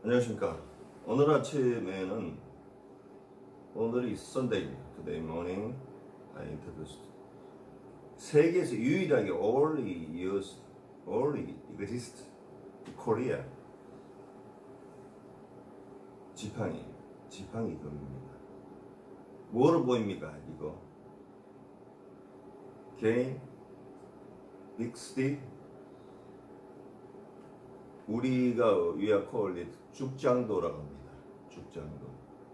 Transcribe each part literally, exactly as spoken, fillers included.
안녕하십니까. 오늘 아침에는 오늘이 Sunday입니다. Today morning I introduced 세계에서 유일하게 only used, only exist Korea 지팡이, 지팡이 금입니다. 뭐로 보입니까? 이거 개인, 빅스틱, 우리가 we are called it 죽장도라고 합니다. 죽장도.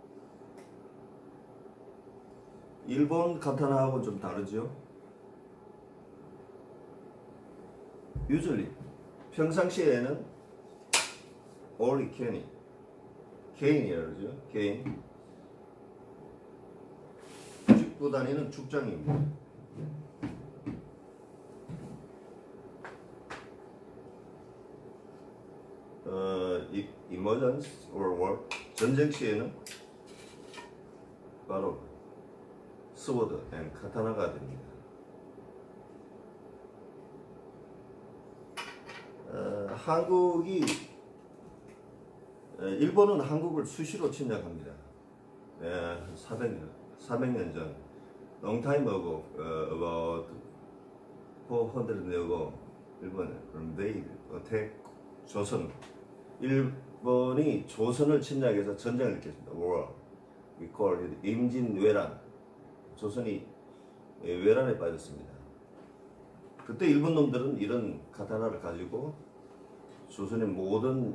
일본 카타나하고는 좀 다르죠. usually 평상시에는 only ken이 개인이라고 그러죠. 개인. 짚고 다니는 죽장입니다. 어, emergency or war 전쟁 시에는 바로 스워드 앤 카타나가 됩니다. 어, 한국이 일본은 한국을 수시로 침략합니다. 예, 사백 년, 사백 년 전, long time ago, uh, about four hundred years ago, 일본은 invade, attack 조선. 일본이 조선을 침략해서 전쟁을 일으켰습니다. War. We call it 임진왜란. 조선이 외란에 빠졌습니다. 그때 일본 놈들은 이런 카타나를 가지고 조선의 모든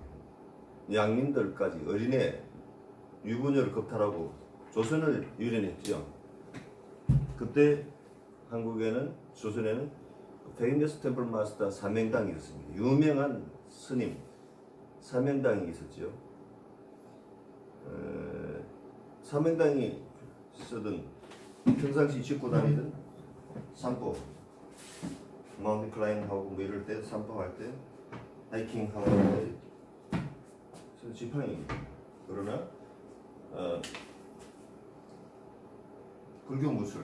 양민들까지 어린애, 유부녀를 겁탈하고 조선을 유린했죠. 그때 한국에는, 조선에는 페이머스 템플 마스터 사명당이 있었습니다. 유명한 스님 사명당이 있었죠. 에, 사명당이 쓰던 평상시 짚고 다니던 산보, 마운틴 클라이밍하고 뭐 이럴 때, 산보할 때, 하이킹하고 할 때 지팡이입니다. 그러나 어, 불교 무술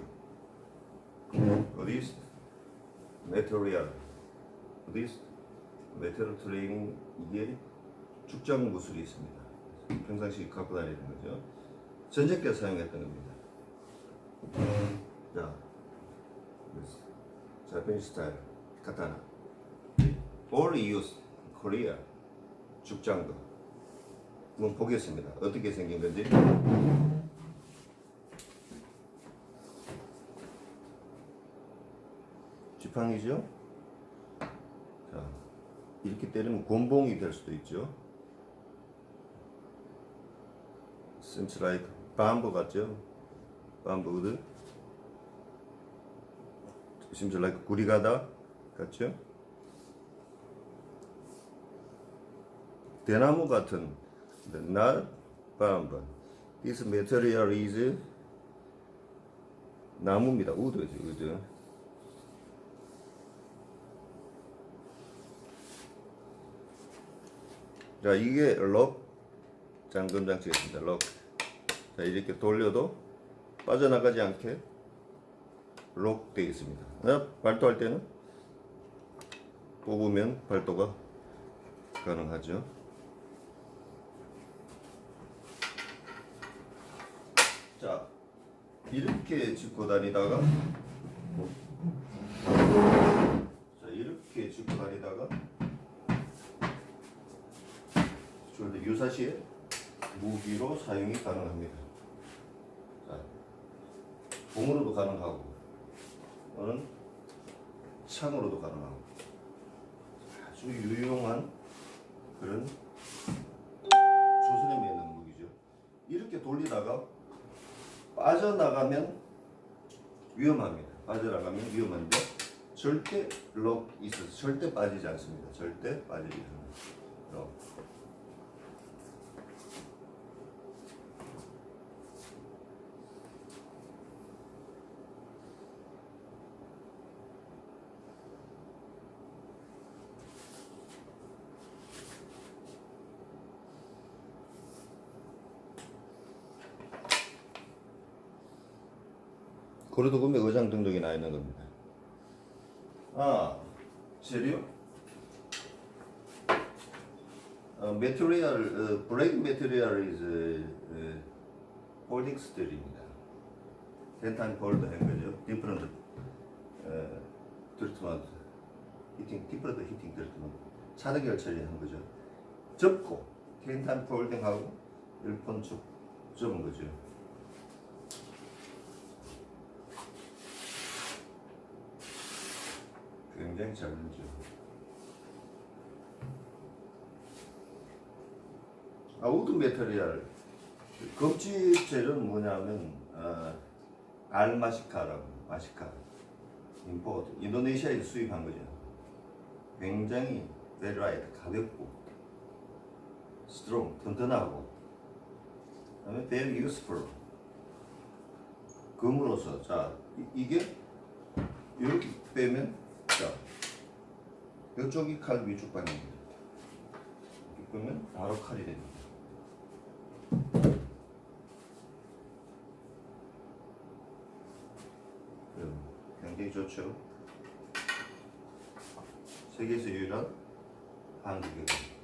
어디 메테리얼 어디 메테리얼 트레이닝, 이게 죽장 무술이 있습니다. 평상시 갖고 다니는 거죠. 전쟁 때 사용했던 겁니다. 자, 자파니스 스타일 카타나 only used Korea 죽장도 한번 보겠습니다. 어떻게 생긴 건지. 지팡이죠. 자, 이렇게 때리면 곤봉이 될 수도 있죠. Seems like bamboo 같죠? bamboo. Seems like 구리가다 같죠? 대나무 같은, not bamboo. This material is 나무입니다. 우드죠, 우드. 자, 이게 록 잠금 장치가 있습니다. 록. 자, 이렇게 돌려도 빠져나가지 않게 록 되어 있습니다. 발도할 때는 뽑으면 발도가 가능하죠. 자, 이렇게 짚고 다니다가 자, 이렇게 짚고 다니다가 유사시에 무기로 사용이 가능합니다. 자, 봉으로도 가능하고, 또는 창으로도 가능하고, 아주 유용한 그런 조선에 매는 무기죠. 이렇게 돌리다가 빠져나가면 위험합니다. 빠져나가면 위험한데 절대 록 있어서 절대 빠지지 않습니다. 절대 빠지지 않습니다. 록. 고려도 보면 의장 등록이 나 있는 겁니다. 아, 재료? uh, material, uh, brake material is uh, uh, folding steel입니다. ten time fold 한 거죠. different uh, treatment, heating, different heating treatment. 차등결 처리한 거죠. 접고 ten time folding 하고 일 번 쭉 접은 거죠. 굉장히 잘 되죠. 아, 우드 메테리얼 검지 재료는 뭐냐면 어, 알마시카라고 마시카 임포트 인도네시아에서 수입한 거죠. 굉장히 very light 가볍고 strong 튼튼하고 그다음에 very useful 금으로서 자 이, 이게 이렇게 빼면 자 이쪽이 칼 위쪽 방향입니다. 이렇게 빼면 바로 칼이 됩니다. 굉장히 좋죠. 세계에서 유일한 한국이에요.